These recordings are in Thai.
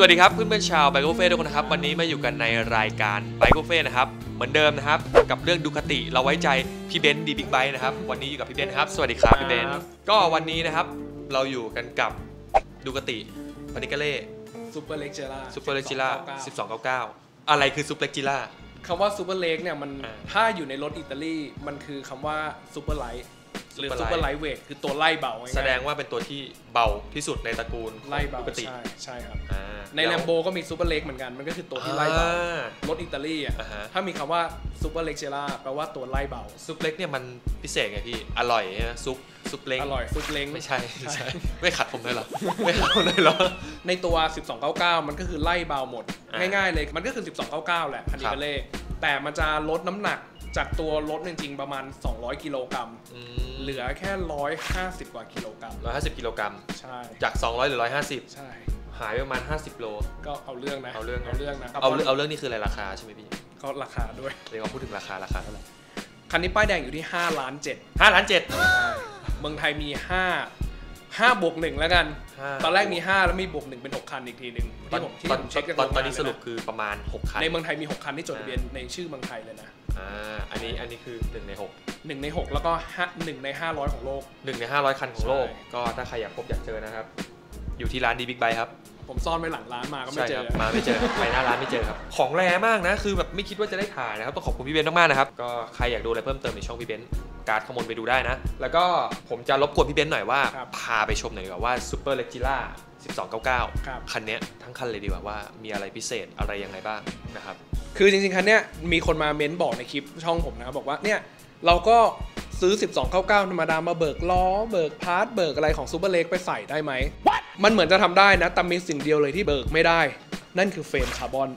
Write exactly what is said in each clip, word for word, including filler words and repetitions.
วัสดีครับเพื่อนๆชาวไบค์โกเฟ่ทุกคนนะครับวันนี้มาอยู่กันในรายการไบค์โกเฟ่นะครับเหมือนเดิมนะครับกับเรื่องดูคติเราไว้ใจพี่เบนซ์ดีบิ๊กไบค์นะครับวันนี้อยู่กับพี่เบนซ์ครับสวัสดีครับพี่เบนซ์ก็วันนี้นะครับเราอยู่กันกับดูคติปานิกาเล่ซูเปอร์เล็กจิล่าซูเปอร์เล็กจิล่าสิบสองเก้าเก้าอะไรคือซูเปอร์เล็กจิล่าคำว่าซูเปอร์เล็กเนี่ยมันถ้าอยู่ในรถอิตาลีมันคือคำว่าซูเปอร์ไลท์หรือซูเปอร์ไลท์เวทคือตัวไล่เบาแสดงว่าเป็นตัวที่เบาที่สุดในตระกูลไล่เบาปกติใช่ใช่ครับในแลมโบก็มีซูเปอร์เล็กเหมือนกันมันก็คือตัวที่ไล่เบารถอิตาลีอ่ะถ้ามีคำว่าซูเปอร์เล็กเจล่าแปลว่าตัวไล่เบาซุปเล็กเนี่ยมันพิเศษไงพี่อร่อยนะซุปซุปเล้งอร่อยซุปเล้งไม่ใช่ไม่ใช่ไม่ขัดผมเลยหรอไม่ขัดผมเลยหรอในตัวสิบสองเก้าเก้ามันก็คือไล่เบาหมดง่ายๆเลยมันก็คือสิบสองเก้าเก้าแหละคันนี้ก็เล่แต่มันจะลดน้ำหนักจากตัวรถจริงๆประมาณสองร้อยกิโลกรัมเหลือแค่หนึ่งร้อยห้าสิบกว่ากิโลกรัมหนึ่งร้อยห้าสิบกิโลกรัมใช่จากสองร้อยเหลือหนึ่งร้อยห้าสิบใช่หายประมาณห้าสิบโลก็เอาเรื่องนะเอาเรื่องเอาเรื่องนะเอาเอาเรื่องนี่คืออะไรราคาใช่ไหมพี่ก็ราคาด้วยเดี๋ยวเราพูดถึงราคาราคาเท่าไหร่คันนี้ป้ายแดงอยู่ที่ห้าล้านเจ็ดห้าล้านเจ็ดเมืองไทยมีห้า ห้าบวกหนึ่งแล้วกันตอนแรกมีห้าแล้วมีบวกหนึ่งเป็นหกคันอีกทีนึงที่ผมที่ผมเช็คกันตอนนี้สรุปคือประมาณหกคันในเมืองไทยมีหกคันที่จดทะเบียนในชื่อเมืองไทยเลยนะอ่าอันนี้อันนี้คือหนึ่งในหกหนึ่งในหกแล้วก็หนึ่งในห้าร้อยของโลกหนึ่งในห้าร้อยคันของโลกก็ถ้าใครอยากพบอยากเจอนะครับอยู่ที่ร้านดีบิ๊กไบค์ครับผมซ่อนไว้หลังร้านมาก็ไม่เจอมาไม่เจอไปหน้าร้านไม่เจอครับของแรงมากนะคือแบบไม่คิดว่าจะได้ถ่ายนะครับต้องขอบคุณพี่เบนซ์มากๆนะครับก็ใครอยากดูอะไรเพิ่มเติมในช่องพี่เบนซ์การ์ดขโมยไปดูได้นะแล้วก็ผมจะรบกวนพี่เบนซ์หน่อยว่าพาไปชมหน่อยดีกว่าว่าซูเปอร์เล็กจิล่าสิบสองเก้าเก้าคันนี้ทั้งคันเลยดีกว่าว่ามีอะไรพิเศษอะไรยังไงบ้างนะครับคือจริงๆคันนี้มีคนมาเม้นบอกในคลิปช่องผมนะบอกว่าเนี่ยเราก็ซื้อสิบสองเก้าเก้าธรรมดามาเบิกล้อเบิกพาร์ทเบิกอะไรของซูเปอร์เล็กไปใส่ได้ไหม มันเหมือนจะทำได้นะแต่มีสิ่งเดียวเลยที่เบิกไม่ได้นั่นคือเฟรมคาร์บอน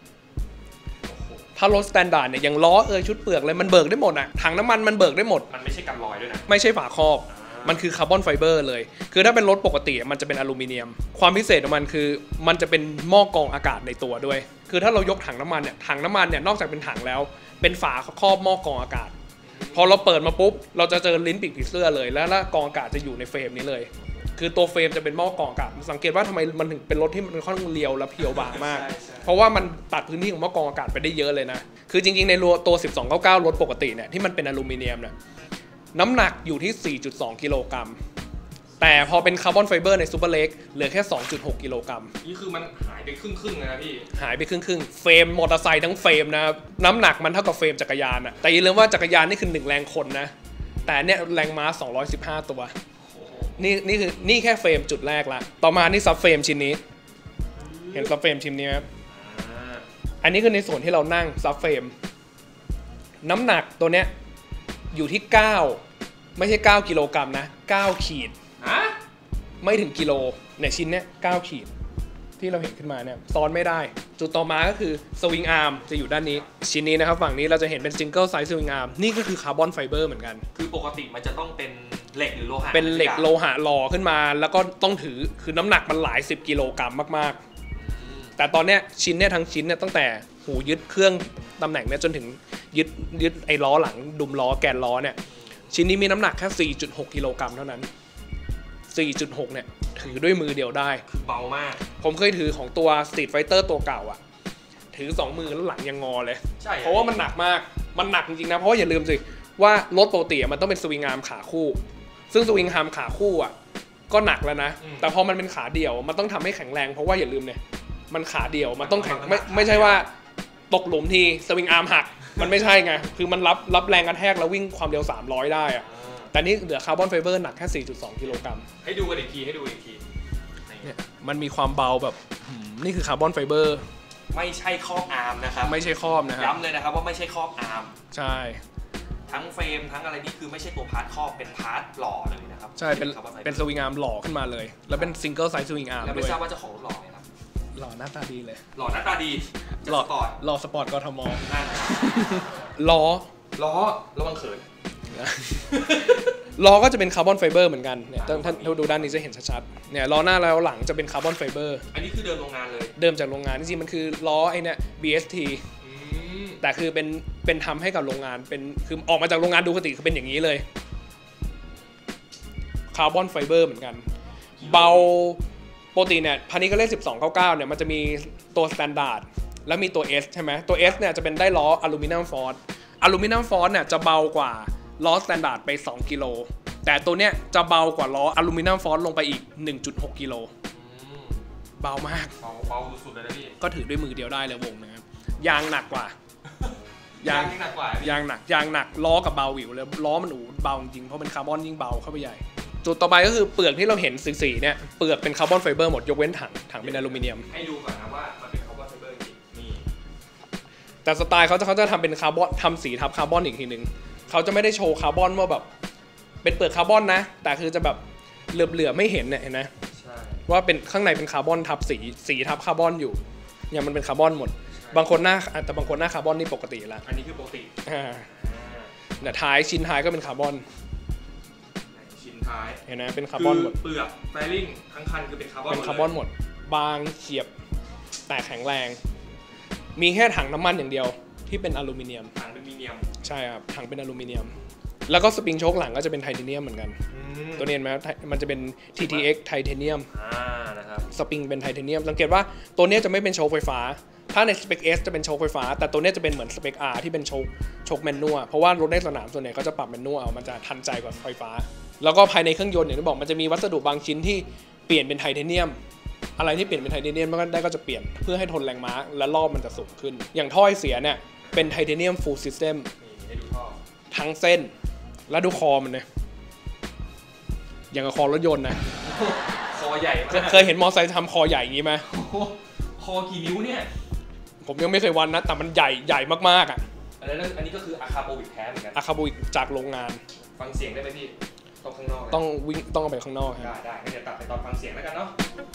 ถ้ารถสแตนดาร์ดเนี่ยอย่างล้อเอยชุดเปลือกเลยมันเบิกได้หมดอะถังน้ำมันมันเบิกได้หมดมันไม่ใช่กันรอยด้วยนะไม่ใช่ฝาครอบมันคือคาร์บอนไฟเบอร์เลยคือถ้าเป็นรถปกติมันจะเป็นอลูมิเนียมความพิเศษของมันคือมันจะเป็นหม้อกรองอากาศในตัวด้วยคือถ้าเรายกถังน้ำมันเนี่ยถังน้ำมันเนี่ยนอกจากเป็นถังแล้วเป็นฝาครอบหม้อกรองอากาศพอเราเปิดมาปุ๊บเราจะเจอลิ้นปีกผีเสื้อเลยแล้วกรองอากาศจะอยู่ในเฟรมนี้เลยคือตัวเฟรมจะเป็นหม้อกรองอากาศสังเกตว่าทำไมมันถึงเป็นรถที่มันค่อนข้างเรียวและเพียวบางมากเพราะว่ามันตัดพื้นที่ของหม้อกรองอากาศไปได้เยอะเลยนะคือจริงๆในตัวสิบสองเก้าเก้ารถปกติเนี่ยที่มันเป็นอลูมิเนียมเนี่ยน้ำหนักอยู่ที่ สี่จุดสอง กิโลกรัมแต่พอเป็นคาร์บอนไฟเบอร์ในซูเปอร์เล็กเหลือแค่ สองจุดหก กิโลกรัมนี่คือมันหายไปครึ่งๆเลยนะพี่หายไปครึ่งๆเฟรมมอเตอร์ไซค์ทั้งเฟรมนะน้ำหนักมันเท่ากับเฟรมจักรยานอะแต่อย่าลืมว่าจักรยานนี่คือหนึ่งแรงคนนะแต่เนี่ยแรงม้าสองร้อยสิบห้าตัวนี่นี่คือนี่แค่เฟรมจุดแรกละต่อมานี่ซับเฟรมชิ้นนี้เห็นซับเฟรมชิ้นนี้ครับอันนี้คือในส่วนที่เรานั่งซับเฟรมน้ำหนักตัวเนี้ยอยู่ที่เก้าไม่ใช่เก้ากิโลกรัมนะเก้าขีดไม่ถึงกิโลในชิ้นเนี้ยเก้าขีดที่เราเห็นขึ้นมาเนี่ยซ้อนไม่ได้จุดต่อมาก็คือสวิงอาร์มจะอยู่ด้านนี้ชิ้นนี้นะครับฝั่งนี้เราจะเห็นเป็นซิงเกิลไซส์สวิงอาร์มนี่ก็คือคาร์บอนไฟเบอร์เหมือนกันคือปกติมันจะต้องเป็นเหล็กหรือโลหะเป็นเหล็กโลหะหล่อขึ้นมาแล้วก็ต้องถือคือน้ำหนักมันหลายสิบกิโลกรัมมากๆแต่ตอนเนี้ยชิ้นเนี้ยทั้งชิ้นเนี่ยตั้งแต่หูยึดเครื่องตำแหน่งเนี่ยจนถึงยึดยึดไอ้ล้อหลังดุมล้อแกนล้อเนี่ยชิ้นนี้มีน้ำหนักแค่ สี่จุดหก กิโลกรัมเท่านั้น สี่จุดหก เนี่ยถือด้วยมือเดียวได้คือเบามากผมเคยถือของตัว Street Fighter ตัวเก่าอ่ะถือสองมือแล้วหลังยังงอเลยใช่เพราะว่ามันหนักมากมันหนักจริงๆนะเพราะว่าอย่าลืมสิว่ารถปกติมันต้องเป็นสวิงอาร์มขาคู่ซึ่งสวิงอาร์มขาคู่อ่ะก็หนักแล้วนะแต่พอมันเป็นขาเดี่ยวมันต้องทำให้แข็งแรงเพราะว่าอย่าลืมเนี่ยมันขาเดี่ยวมันต้องแข็งไม่ไม่ใช่ว่าตกหลุมทีสวิงอาร์มหักมันไม่ใช่ไงคือมันรับรับแรงกระแทกแล้ววิ่งความเร็วสามร้อยได้อ่ะแต่นี่เหลือคาร์บอนไฟเบอร์หนักแค่ สี่จุดสอง กิโลกรัมให้ดูกันอีกทีให้ดูอีกทีเนี่ยมันมีความเบาแบบนี่คือคาร์บอนไฟเบอร์ไม่ใช่ครอบอาร์มนะครับไม่ใช่ครอบนะครับย้ำเลยนะครับว่าไม่ใช่ครอบอาร์มใช่ทั้งเฟรมทั้งอะไรนี่คือไม่ใช่ตัวพาร์ทครอบเป็นพาร์ทหล่อเลยนะครับใช่เป็นเป็นสวิงอาร์มหล่อขึ้นมาเลยแล้วเป็นซิงเกิลไซส์สวิงอาร์มด้วยแล้วไม่ทราบว่าเจ้าของหล่อไหมครับหล่อหน้าตาดีเลยหล่อหน้าตาดีหล่อสปอร์ตหล่อสปอร์ตกทมล้อล้อระวังเขินล้อก็จะเป็นคาร์บอนไฟเบอร์เหมือนกันเนี่ยท่านดูด้านนี้จะเห็นชัดๆเนี่ยล้อหน้าแล้วหลังจะเป็นคาร์บอนไฟเบอร์อันนี้คือเดิมโรงงานเลยเดิมจากโรงงานจริงๆมันคือล้อไอ้เนี่ย บี เอส ที แต่คือเป็นเป็นทำให้กับโรงงานเป็นคือออกมาจากโรงงานดูปกติคือเป็นอย่างนี้เลยคาร์บอนไฟเบอร์เหมือนกันเบาปกติเนี่ยพานิคาเล่สิบสองเก้าเก้าเนี่ยมันจะมีตัว standard แล้วมีตัว S ใช่ไหมตัว S เนี่ยจะเป็นได้ล้ออลูมิเนียมฟอร์สอลูมิเนียมฟอร์สเนี่ยจะเบากว่าล้อ standard ไปสองกิโลแต่ตัวเนี้ยจะเบากว่าล้ออลูมิเนียมฟอร์สลงไปอีก หนึ่งจุดหกกิโลเบามากเบาเบาสุดๆเลยนะพี่ก็ถือด้วยมือเดียวได้เลยวงนะครับยางหนักกว่ายางหนักกว่ายางหนักยางหนักล้อกับเบาวิวเลยล้อมันอูเบาจริงเพราะเป็นคาร์บอนยิ่งเบาเข้าไปใหญ่จุดต่อไปก็คือเปลือกที่เราเห็นสีๆเนี่ยเปลือกเป็นคาร์บอนไฟเบอร์หมดยกเว้นถังถังเป็นอลูมิเนียมให้ดูก่อนนะว่ามันเป็นคาร์บอนไฟเบอร์จริงนี่แต่สไตล์เขาจะเขาจะทำเป็นคาร์บอนทำสีทับคาร์บอนอีกทีนึงเขาจะไม่ได้โชว์คาร์บอนว่าแบบเป็นเปลือกคาร์บอนนะแต่คือจะแบบเหลือบๆไม่เห็นเนี่ยเห็นไหมว่าเป็นข้างในเป็นคาร์บอนทับสีสีทับคาร์บอนอยู่เนี่ยมันเป็นคาร์บอนหมดบางคนหน้าแต่บางคนหน้าคาร์บอนนี่ปกติแล้วอันนี้คือปกติอ่าเนี่ยท้ายชิ้นท้ายก็เป็นคาร์บอนชิ้นท้ายเห็นไหมเป็นคาร์บอนหมดเปลือกไฟลิ่งทั้งคันคือเป็นคาร์บอนเป็นคาร์บอนหมดบางเฉียบแต่แข็งแรงมีแค่ถังน้ำมันอย่างเดียวที่เป็นอลูมิเนียมถังอลูมิเนียมใช่ครับถังเป็นอลูมิเนียมแล้วก็สปริงโชคหลังก็จะเป็นไทเทเนียมเหมือนกันตัวนี้เห็นไหมมันจะเป็น ที ที เอ็กซ์ ไทเทเนียมนะครับสปริงเป็นไทเทเนียมสังเกตว่าตัวนี้จะไม่เป็นโชคไฟฟ้าถ้าในสเปค S จะเป็นโชคไฟฟ้าแต่ตัวนี้จะเป็นเหมือนสเปค R ที่เป็นโชคโชคแมนนวลเพราะว่ารถในสนามส่วนใหญ่ก็จะปรับแมนนวลเอามันจะทันใจกว่าไฟฟ้าแล้วก็ภายในเครื่องยนต์อย่างที่บอกมันจะมีวัสดุบางชิ้นที่เปลี่ยนเป็นไทเทเนียมอะไรที่เปลี่ยนเป็นไทเทเนียมมันก็ได้ก็จะเปลี่ยนเพื่อให้ทนแรงม้าและรอบมันจะสูงขึ้นอย่างท่อเสียเนี่ยเป็นไทเทเนียมฟูลซิสเต็มทั้งเส้นแล้วดูคอมันเนี่ยอย่างกับคอรถยนต์นะคอใหญ่เคยเห็นมอเตอร์ไซค์ทำคอใหญ่อย่างนี้ไหมคอกี่นิ้วเนี่ยผมยังไม่เคยวัดนะแต่มันใหญ่ใหญ่มากๆอ่ะอันนี้อันนี้ก็คืออะคาโบวิกแท้เหมือนกันอะคาโบวิกจากโรงงานฟังเสียงได้ไหมพี่ต้องข้างนอกต้องวิ่งต้องเอาไปข้างนอกครับได้ได้เดี๋ยวตัดไปตอนฟังเสียงแล้วกันเนาะ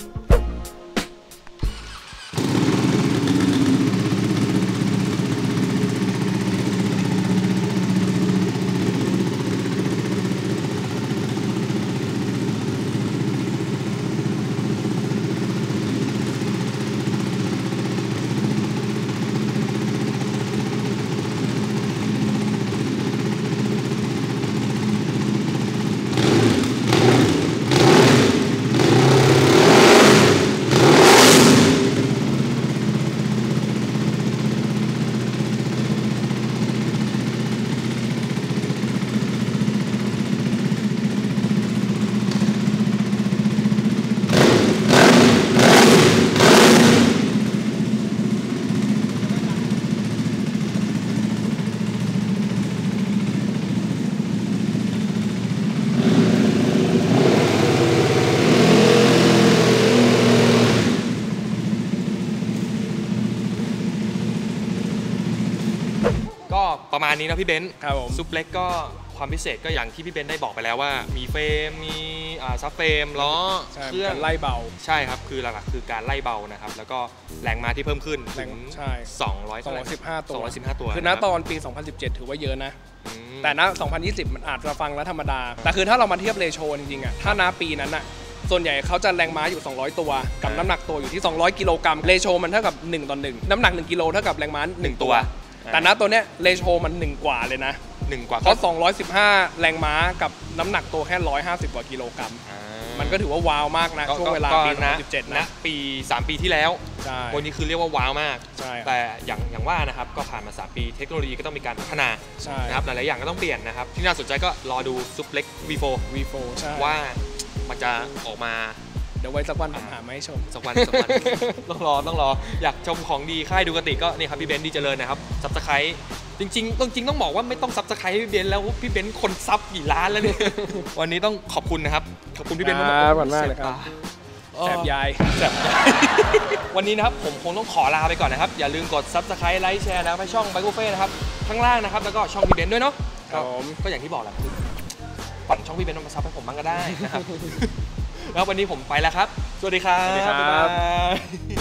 ประมาณนี้นะพี่เบนซ์ครับผมซุปเล็กก็ความพิเศษก็อย่างที่พี่เบนซ์ได้บอกไปแล้วว่ามีเฟรมมีซับเฟรมล้อเครื่องไล่เบาใช่ครับคือหลักๆคือการไล่เบานะครับแล้วก็แรงม้าที่เพิ่มขึ้นถึงสองร้อยสองร้อยสิบห้าตัวสองร้อยสิบห้าตัวคือณตอนปีสองพันสิบเจ็ดถือว่าเยอะนะแต่ณสองพันยี่สิบมันอาจจะฟังแล้วธรรมดาแต่คือถ้าเรามาเทียบเรโชจริงๆอ่ะถ้าณปีนั้นอ่ะส่วนใหญ่เขาจะแรงม้าอยู่สองร้อยตัวกับน้ำหนักตัวอยู่ที่สองร้อยกิโลกรัมเรโชมันเท่ากับหนึ่งต่อหนึ่งน้ำหนักหนึ่งกิโลเท่ากับแรงม้าหนึ่งตัวแต่ณตัวเนี้ยเรโชมันหนึ่งกว่าเลยนะหนึ่งกว่าเพราะสองร้อยสิบห้าแรงม้ากับน้ำหนักตัวแค่หนึ่งร้อยห้าสิบกว่ากิโลกรัมมันก็ถือว่าว้าวมากนะช่วงเวลาปีสองพันสิบเจ็ดนะปีสามปีที่แล้วใช่วันนี้คือเรียกว่าว้าวมากแต่อย่างอย่างว่านะครับก็ผ่านมาสามปีเทคโนโลยีก็ต้องมีการพัฒนานะครับหลายๆอย่างก็ต้องเปลี่ยนนะครับที่น่าสนใจก็รอดูซุปเล็ก วี โฟร์วี โฟร์ ใช่ว่ามันจะออกมาเดี๋ยวไว้สักวันผมหามาให้ชมสักวันสักวันต้องรอต้องรออยากชมของดีค่ายดูกติก็นี่ครับพี่เบนซ์ดีเจริญนะครับซับสไครต์จริงๆต้องจริงต้องบอกว่าไม่ต้องซับสไครต์พี่เบนซ์แล้วพี่เบนซ์คนซับกี่ล้านแล้วเนี่ยวันนี้ต้องขอบคุณนะครับขอบคุณพี่เบนซ์มากๆเลยครับแสบยายแสบยายวันนี้นะครับผมคงต้องขอลาไปก่อนนะครับอย่าลืมกดซับสไครต์ไลค์แชร์นะครับให้ช่องไบค์บุฟเฟ่นะครับข้างล่างนะครับแล้วก็ช่องพี่เบนซ์ด้วยเนาะก็อย่างที่บอกแหละปั่นช่องพี่เบนซ์มาซับให้ผมบ้างก็ได้นะครับแล้ววันนี้ผมไปแล้วครับสวัสดีครับสวัสดีครับ